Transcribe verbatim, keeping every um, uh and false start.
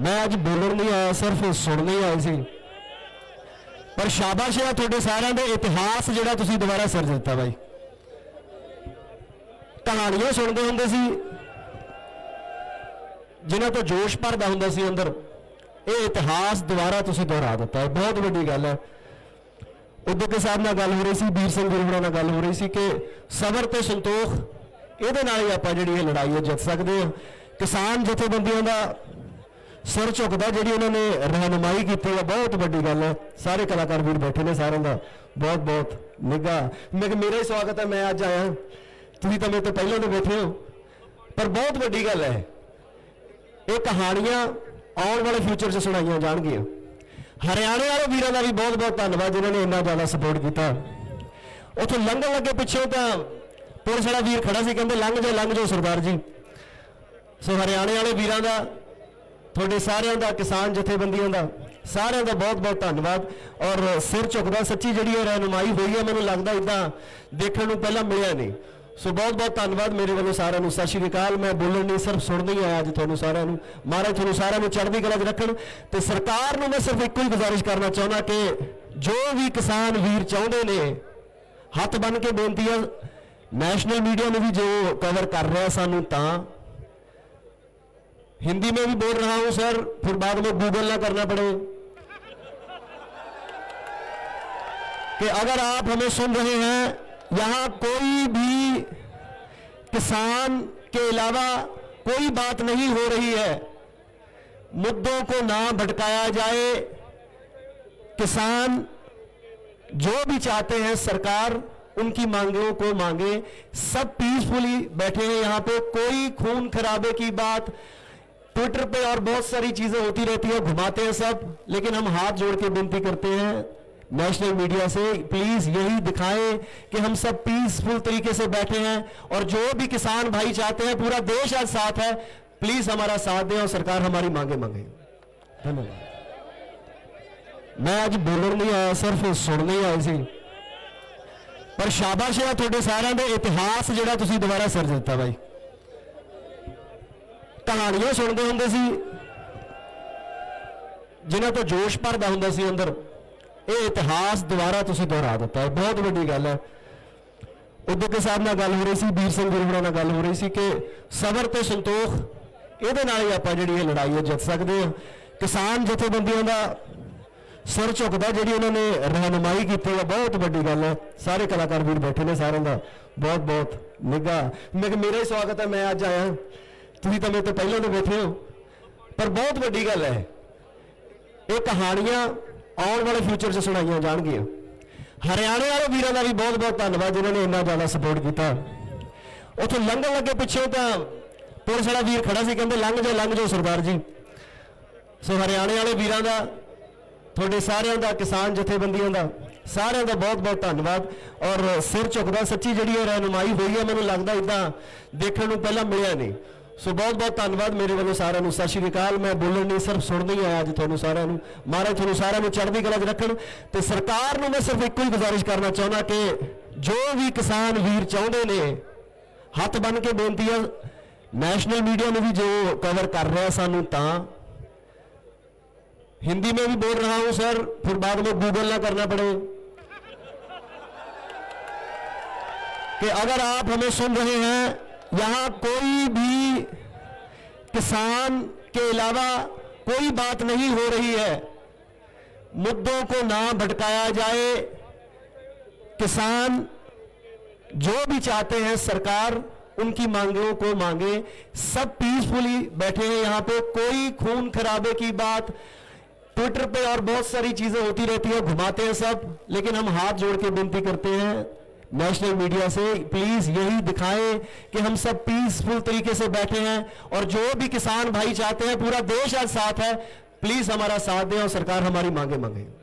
मैं अज बोलण नहीं आया, सिर्फ सुनने आए सी। पर शाबाश है तुहाडे सारिआं दे इतिहास जिहड़ा तुसीं दोबारा सिर दिता भाई। कहानियां सुनते हुंदे सी जिन्हां तो जोश भरदा हुंदा सी अंदर, ये इतिहास दोबारा तुसीं दोहरा दिता है, बहुत वड्डी गल है। उद्योग साहब नाल गल हो रही सी, बीर सिंह गुरु नाल गल हो रही सी कि सबर ते संतोख इहदे नाल ही आपां जिहड़ी लड़ाई है जित सकदे हां। किसान जथेबंदियों का सिर झुकदा जिहड़ी उन्होंने रहनुमाई की है, बहुत वड्डी गल है। सारे कलाकार वीर बैठे ने, सारों का बहुत बहुत निघा मैं मेरा ही स्वागत है। मैं अज आया, तुसीं तां मेरे तो पहले तो बैठे हो, पर बहुत वड्डी गल है। ये कहानियां आने वाले फ्यूचर से सुनाई जाएगियां। हरियाणे वाले वीरों का भी बहुत बहुत धन्यवाद जिन्होंने इन्ना ज़्यादा सपोर्ट किया। उतों लंघन लगे पिछे तो पुलिस वाला वीर खड़ा सी, कहते लंघ जाओ लंघ जाओ सरदार जी। सो हरियाणे वाले वीरों का, थोड़े सारिਆਂ का, किसान जथेबंदियों का सारिਆਂ का बहुत बहुत धन्यवाद। और सिर झुकदा सच्ची जी रहनुमाई हुई है, मैनूं लगदा इदां देखण नूं पहलां मिलिया नहीं। सो बहुत बहुत धन्यवाद मेरे वालों सारिਆਂ नूं। सत श्री अकाल। मैं बोलण नहीं सिर्फ सुनना ही आया अज तुहानूं सारिਆਂ नूं। महाराज तुहानूं सारिਆਂ नूं चढ़दी कला च रखण। ते सरकार नूं मैं सिर्फ एक ही गुजारिश करना चाहुंदा कि जो भी किसान वीर चाहुंदे ने, हथ बन के बेनती है, नैशनल मीडिया में भी जो कवर कर रहा है सानूं, तां हिंदी में भी बोल रहा हूं सर, फिर बाद में गूगल ना करना पड़े कि अगर आप हमें सुन रहे हैं, यहां कोई भी किसान के अलावा कोई बात नहीं हो रही है। मुद्दों को ना भटकाया जाए। किसान जो भी चाहते हैं सरकार उनकी मांगों को मांगे। सब पीसफुली बैठे हैं यहां पे, कोई खून खराबे की बात ट्विटर पे और बहुत सारी चीजें होती रहती है, घुमाते हैं सब। लेकिन हम हाथ जोड़ के विनती करते हैं नेशनल मीडिया से, प्लीज यही दिखाएं कि हम सब पीसफुल तरीके से बैठे हैं। और जो भी किसान भाई चाहते हैं, पूरा देश आज साथ है, प्लीज हमारा साथ दें और सरकार हमारी मांगे मांगे। धन्यवाद। मैं आज बोलण नहीं आया, सिर्फ सुनने ही आए सी। पर शाबाश है तुहाडे सारिआं दे इतिहास जिहड़ा तुसीं दोबारा सिर दिता भाई। कहानियां सुनते हुंदे सी जिन्हां तो जोश भरदा हुंदा सी अंदर, ये इतिहास दोबारा तुसीं दोहरा दिता है, बहुत वड्डी गल है। उद्योग साहब नाल गल हो रही सी, बीर सिंह गुरु नाल गल हो रही सी कि सबर ते संतोख इहदे नाल ही आपां जिहड़ी लड़ाई है जित सकदे हां। किसान जथेबंदियों का सिर झुकदा जिहड़ी उन्होंने रहनुमाई की है, बहुत वड्डी गल है। सारे कलाकार वीर बैठे ने, सारों का बहुत बहुत निघा मैं मेरा ही स्वागत है। मैं अज आया, तुसीं तां मेरे तो पहले तो बैठे हो, पर बहुत वड्डी गल है। ये कहानियां आने वाले फ्यूचर से सुनाई जाएगियां। हरियाणे वाले वीरों का भी बहुत बहुत धन्यवाद जिन्होंने इन्ना ज़्यादा सपोर्ट किया। उतों लंघन लगे पिछे तो पुलिस वाला वीर खड़ा सी, कहते लंघ जाओ लंघ जाओ सरदार जी। सो हरियाणे वाले वीरों का, थोड़े सारिਆਂ का, किसान जथेबंदियों का सारिਆਂ का बहुत बहुत धन्यवाद। और सिर झुकदा सच्ची जी रहनुमाई हुई है, मैनूं लगदा इदां देखण नूं पहलां मिलिया नहीं। सो बहुत बहुत धन्यवाद मेरे वालों सारिਆਂ नूं। सत श्री अकाल। मैं बोलण नहीं सिर्फ सुनना ही आया अज तुहानूं सारिਆਂ नूं। महाराज तुहानूं सारिਆਂ नूं चढ़दी कला च रखण। ते सरकार नूं मैं सिर्फ एक ही गुजारिश करना चाहुंदा कि जो भी किसान वीर चाहुंदे ने, हथ बन के बेनती है, नैशनल मीडिया में भी जो कवर कर रहा है सानूं, तां हिंदी में भी बोल रहा हूं सर, फिर बाद में गूगल ना करना पड़े कि अगर आप हमें सुन रहे हैं, यहां कोई भी किसान के अलावा कोई बात नहीं हो रही है। मुद्दों को ना भटकाया जाए। किसान जो भी चाहते हैं सरकार उनकी मांगों को मांगे। सब पीसफुली बैठे हैं यहां पे, कोई खून खराबे की बात ट्विटर पे और बहुत सारी चीजें होती रहती है, घुमाते हैं सब। लेकिन हम हाथ जोड़ के विनती करते हैं नेशनल मीडिया से, प्लीज यही दिखाएं कि हम सब पीसफुल तरीके से बैठे हैं। और जो भी किसान भाई चाहते हैं, पूरा देश आज साथ है, प्लीज हमारा साथ दें और सरकार हमारी मांगे मांगे।